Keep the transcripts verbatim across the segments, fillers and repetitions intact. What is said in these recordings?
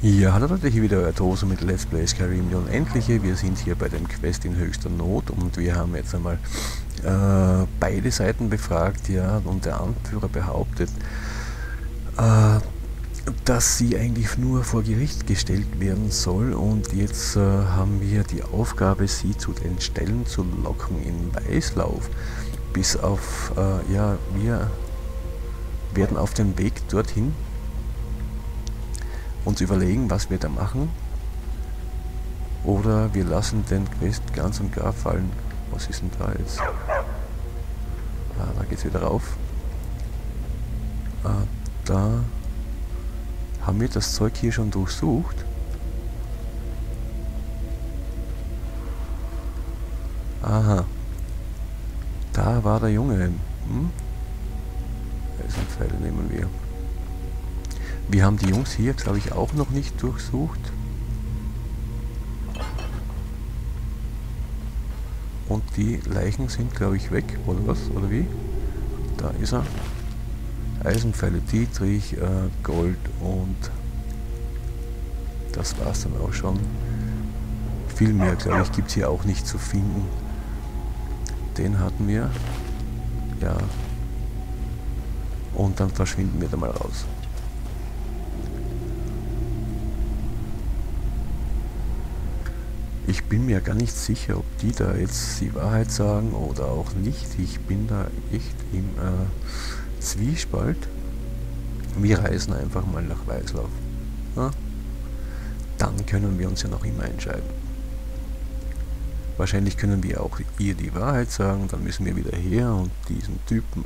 Ja, hallo Leute, hier wieder euer Toso mit Let's Play Skyrim die Unendliche. Wir sind hier bei dem Quest in höchster Not und wir haben jetzt einmal äh, beide Seiten befragt, ja, und der Anführer behauptet, äh, dass sie eigentlich nur vor Gericht gestellt werden soll, und jetzt äh, haben wir die Aufgabe, sie zu den Stellen zu locken in Weißlauf. Bis auf, äh, ja, wir werden auf dem Weg dorthin uns überlegen, was wir da machen, oder wir lassen den Quest ganz und gar fallen. Was ist denn da jetzt? Ah, da geht's wieder rauf. Ah, da haben wir das Zeug hier schon durchsucht. Aha. Da war der Junge. Hm? Eisenpfeile nehmen wir. Wir haben die Jungs hier, glaube ich, auch noch nicht durchsucht. Und die Leichen sind, glaube ich, weg, oder was? Oder wie? Da ist er. Eisenpfeile, Dietrich, äh, Gold, und das war's dann auch schon. Viel mehr, glaube ich, gibt es hier auch nicht zu finden. Den hatten wir. Ja. Und dann verschwinden wir da mal raus. Ich bin mir gar nicht sicher, ob die da jetzt die Wahrheit sagen oder auch nicht. Ich bin da echt im äh, Zwiespalt. Wir reisen einfach mal nach Weißlauf. Ja? Dann können wir uns ja noch immer entscheiden. Wahrscheinlich können wir auch ihr die Wahrheit sagen, dann müssen wir wieder her und diesen Typen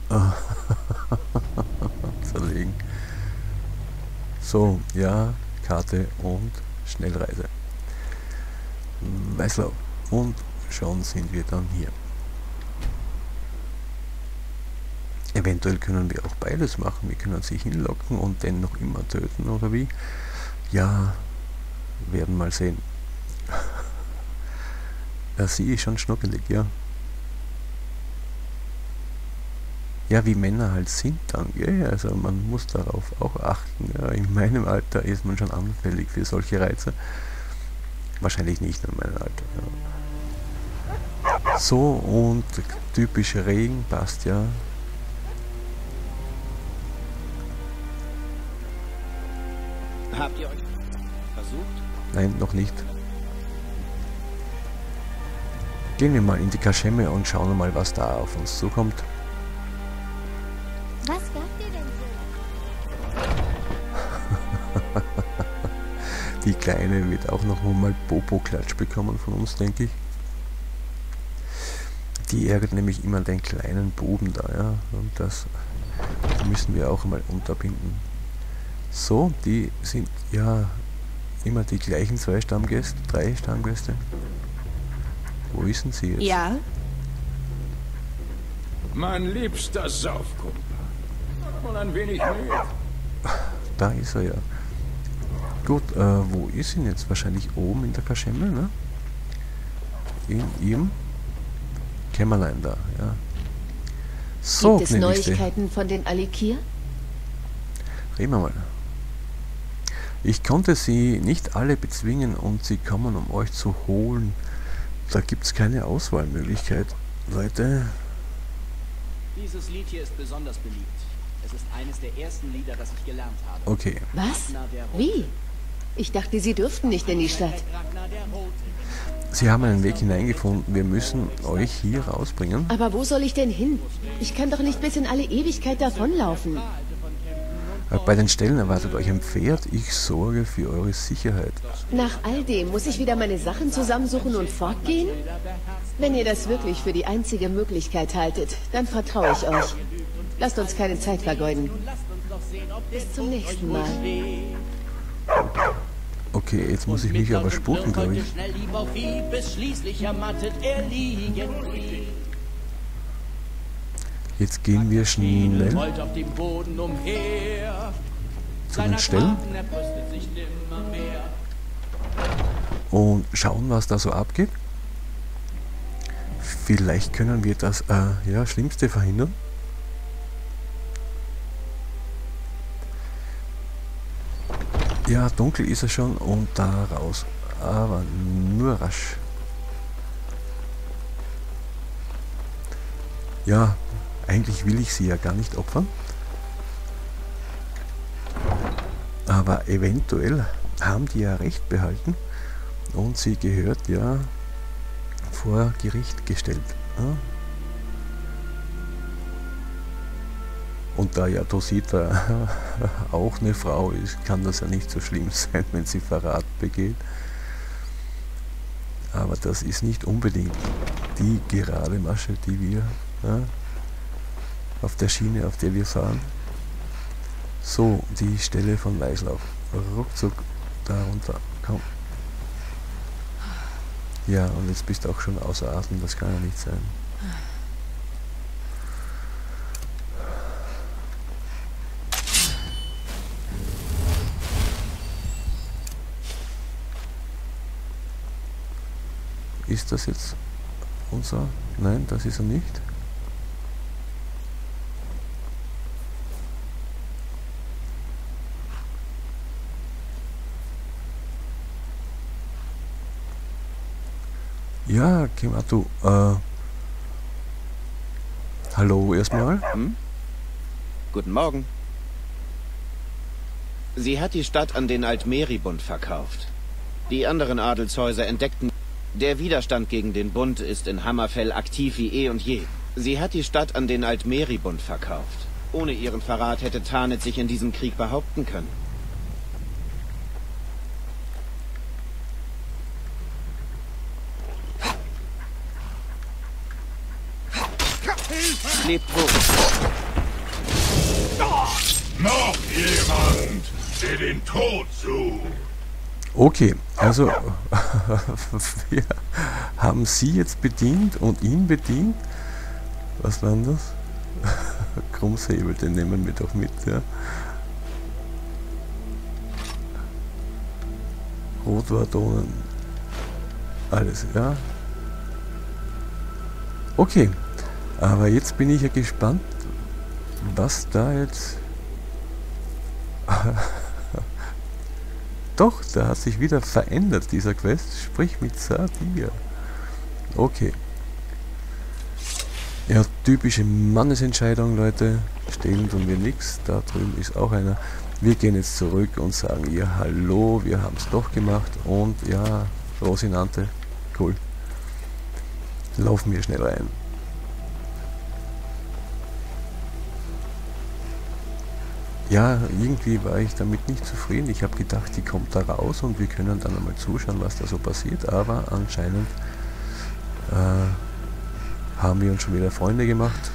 zerlegen. So, ja, Karte und Schnellreise. Weißlauf. Und schon sind wir dann hier. Eventuell können wir auch beides machen. Wir können sie hinlocken und den noch immer töten, oder wie? Ja, werden mal sehen. Ja, sie ist schon schnuckelig, ja. Ja, wie Männer halt sind dann, ja, also man muss darauf auch achten. Ja. In meinem Alter ist man schon anfällig für solche Reize. Wahrscheinlich nicht in meinem Alter. Ja. So, und typischer Regen passt ja. Habt ihr euch versucht? Nein, noch nicht. Gehen wir mal in die Kaschemme und schauen mal, was da auf uns zukommt. Was sagt ihr denn so? Die Kleine wird auch noch mal Popo-Klatsch bekommen von uns, denke ich. Die ärgert nämlich immer den kleinen Buben da, ja. Und das müssen wir auch mal unterbinden. So, die sind ja immer die gleichen zwei Stammgäste, drei Stammgäste. Wo ist denn sie jetzt? Ja? Mein liebster Saufkumpel. Und ein wenig Mühe. Da ist er ja. Gut, äh, wo ist ihn jetzt? Wahrscheinlich oben in der Kaschemme, ne? In ihrem Kämmerlein da, ja. So, Gibt es Neuigkeiten von den Alikir? Reden wir mal. Ich konnte sie nicht alle bezwingen und sie kommen, um euch zu holen. Da gibt es keine Auswahlmöglichkeit. Leute. Dieses Lied hier ist besonders beliebt. Es ist eines der ersten Lieder, das ich gelernt habe. Okay. Was? Wie? Ich dachte, sie dürften nicht in die Stadt. Sie haben einen Weg hineingefunden. Wir müssen euch hier rausbringen. Aber wo soll ich denn hin? Ich kann doch nicht bis in alle Ewigkeit davonlaufen. Bei den Stellen erwartet euch ein Pferd. Ich sorge für eure Sicherheit. Nach all dem muss ich wieder meine Sachen zusammensuchen und fortgehen? Wenn ihr das wirklich für die einzige Möglichkeit haltet, dann vertraue ich euch. Lasst uns keine Zeit vergeuden. Bis zum nächsten Mal. Okay, jetzt muss ich mich aber sputen, glaube ich. Jetzt gehen wir schnell zu den Stellen und schauen, was da so abgeht. Vielleicht können wir das äh, ja, Schlimmste verhindern. Ja, dunkel ist er schon und da raus. Aber nur rasch. Ja, eigentlich will ich sie ja gar nicht opfern. Aber eventuell haben die ja recht behalten und sie gehört ja vor Gericht gestellt. Ja? Und da ja Tosita auch eine Frau ist, kann das ja nicht so schlimm sein, wenn sie Verrat begeht. Aber das ist nicht unbedingt die gerade Masche, die wir ja, auf der Schiene, auf der wir fahren. So, die Stelle von Weißlauf. Ruckzuck da runter. Komm. Ja, und jetzt bist du auch schon außer Atem, das kann ja nicht sein. Ist das jetzt unser? Nein, das ist er nicht. Ja, Kimatu, äh, hallo erstmal. Hm? Guten Morgen. Sie hat die Stadt an den Altmeribund verkauft. Die anderen Adelshäuser entdeckten, der Widerstand gegen den Bund ist in Hammerfell aktiv wie eh und je. Sie hat die Stadt an den Altmeribund verkauft. Ohne ihren Verrat hätte Tanith sich in diesem Krieg behaupten können. Lebt wohl. Noch jemand, der den Tod sucht. Okay, also wir haben sie jetzt bedient und ihn bedient. Was war denn das? Krummsäbel, den nehmen wir doch mit, ja. Rotwardonen. Alles, ja. Okay, aber jetzt bin ich ja gespannt, was da jetzt... Doch, da hat sich wieder verändert, dieser Quest. Sprich mit Sadia. Okay. Ja, typische Mannesentscheidung, Leute. Stehlen tun wir nichts. Da drüben ist auch einer. Wir gehen jetzt zurück und sagen ihr Hallo, wir haben es doch gemacht. Und ja, Rosinante, cool. Laufen wir schnell rein. Ja, irgendwie war ich damit nicht zufrieden. Ich habe gedacht, die kommt da raus und wir können dann einmal zuschauen, was da so passiert. Aber anscheinend äh, haben wir uns schon wieder Freunde gemacht.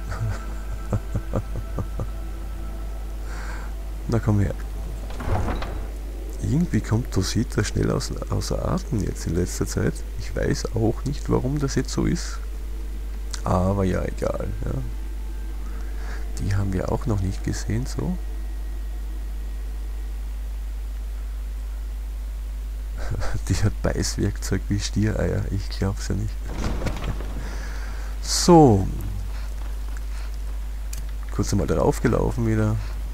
Na komm her. Irgendwie kommt Tosita schnell aus, außer Atem jetzt in letzter Zeit. Ich weiß auch nicht, warum das jetzt so ist. Aber ja, egal. Ja. Die haben wir auch noch nicht gesehen, so. Die hat Beißwerkzeug wie Stiereier, ich glaub's ja nicht. So. Kurz einmal darauf gelaufen wieder.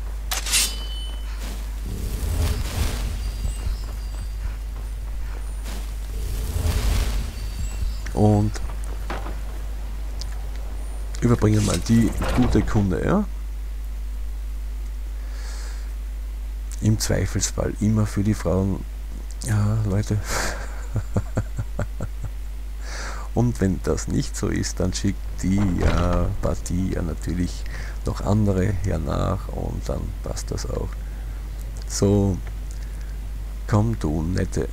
Und überbringen mal die gute Kunde, ja. Im Zweifelsfall immer für die Frauen, ja, Leute. Und wenn das nicht so ist, dann schickt die ja, Partie ja natürlich noch andere hernach und dann passt das auch. So, komm du nette.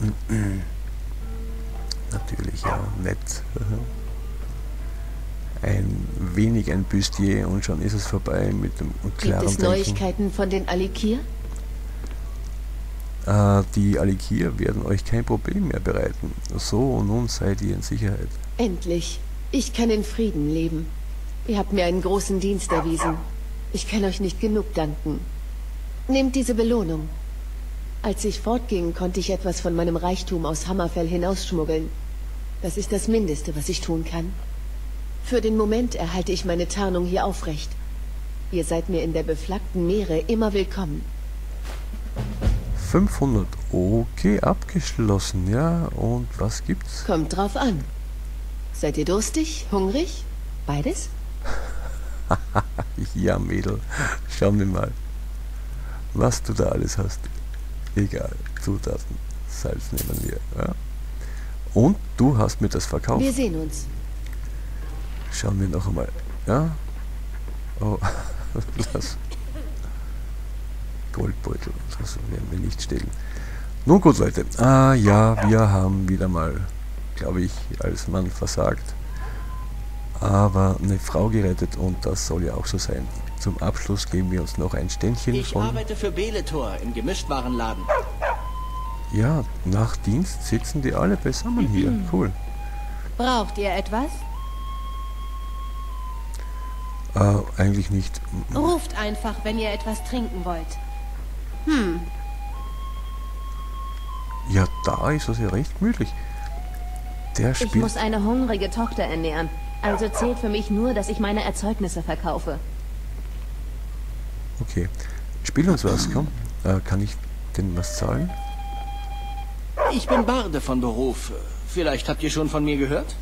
Natürlich, ja, nett. Ein wenig ein Bustier und schon ist es vorbei mit dem klaren Gibt es Neuigkeiten von den Alikir? Äh, die Alikir werden euch kein Problem mehr bereiten. So, nun seid ihr in Sicherheit. Endlich. Ich kann in Frieden leben. Ihr habt mir einen großen Dienst erwiesen. Ich kann euch nicht genug danken. Nehmt diese Belohnung. Als ich fortging, konnte ich etwas von meinem Reichtum aus Hammerfell hinausschmuggeln. Das ist das Mindeste, was ich tun kann. Für den Moment erhalte ich meine Tarnung hier aufrecht. Ihr seid mir in der beflaggten Meere immer willkommen. fünfhundert. Okay, abgeschlossen. Ja, und was gibt's? Kommt drauf an. Seid ihr durstig, hungrig? Beides? Ja, Mädel. Schauen wir mal, was du da alles hast. Egal. Zutaten. Salz nehmen wir. Ja. Und du hast mir das verkauft. Wir sehen uns. Schauen wir noch einmal. Ja. Oh, das Goldbeutel. Das werden wir nicht stehlen. Nun gut, Leute. Ah ja, wir haben wieder mal, glaube ich, als Mann versagt. Aber eine Frau gerettet und das soll ja auch so sein. Zum Abschluss geben wir uns noch ein Ständchen Ich von... arbeite für Beletor im Gemischtwarenladen. Ja, nach Dienst sitzen die alle beisammen hier. Cool. Braucht ihr etwas? Äh, eigentlich nicht. Ruft einfach, wenn ihr etwas trinken wollt. Hm, Ja, da ist es ja recht gemütlich. Der ich spielt... muss eine hungrige Tochter ernähren. Also zählt für mich nur, dass ich meine Erzeugnisse verkaufe. Okay. Spiel uns was, komm. Äh, kann ich denn was zahlen? Ich bin Barde von Beruf. Vielleicht habt ihr schon von mir gehört?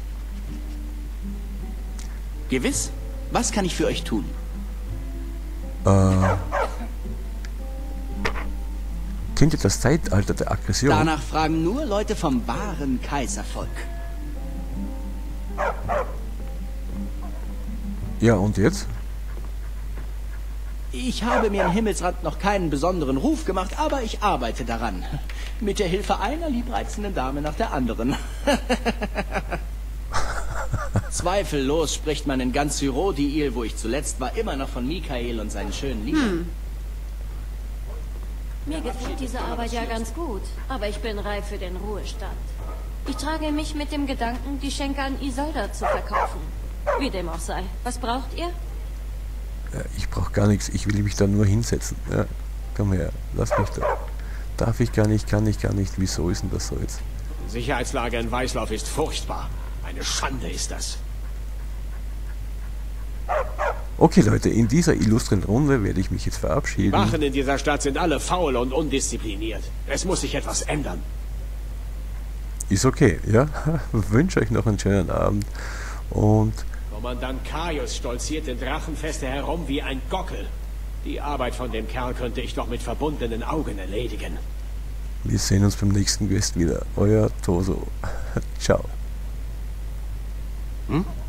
Gewiss? Was kann ich für euch tun? Äh... Kennt ihr das Zeitalter der Aggression? Danach fragen nur Leute vom wahren Kaiservolk. Ja, und jetzt? Ich habe mir im Himmelsrand noch keinen besonderen Ruf gemacht, aber ich arbeite daran. Mit der Hilfe einer liebreizenden Dame nach der anderen. Zweifellos spricht man in ganz Syrodil, wo ich zuletzt war, immer noch von Mikael und seinen schönen Liedern. Mir gefällt diese Arbeit ja ganz gut, aber ich bin reif für den Ruhestand. Ich trage mich mit dem Gedanken, die Schenke an Isolda zu verkaufen. Wie dem auch sei. Was braucht ihr? Ja, ich brauche gar nichts. Ich will mich da nur hinsetzen. Ja, komm her. Lass mich da. Darf ich gar nicht, kann ich gar nicht. Wieso ist denn das so jetzt? Sicherheitslage in Weißlauf ist furchtbar. Eine Schande ist das. Okay, Leute, in dieser illustren Runde werde ich mich jetzt verabschieden. Wachen in dieser Stadt sind alle faul und undiszipliniert. Es muss sich etwas ändern. Ist okay, ja? Wünsche euch noch einen schönen Abend und Kommandant Kaius stolziert in Drachenfeste herum wie ein Gockel. Die Arbeit von dem Kerl könnte ich doch mit verbundenen Augen erledigen. wir sehen uns beim nächsten Quest wieder. Euer Toso. Ciao. Hm?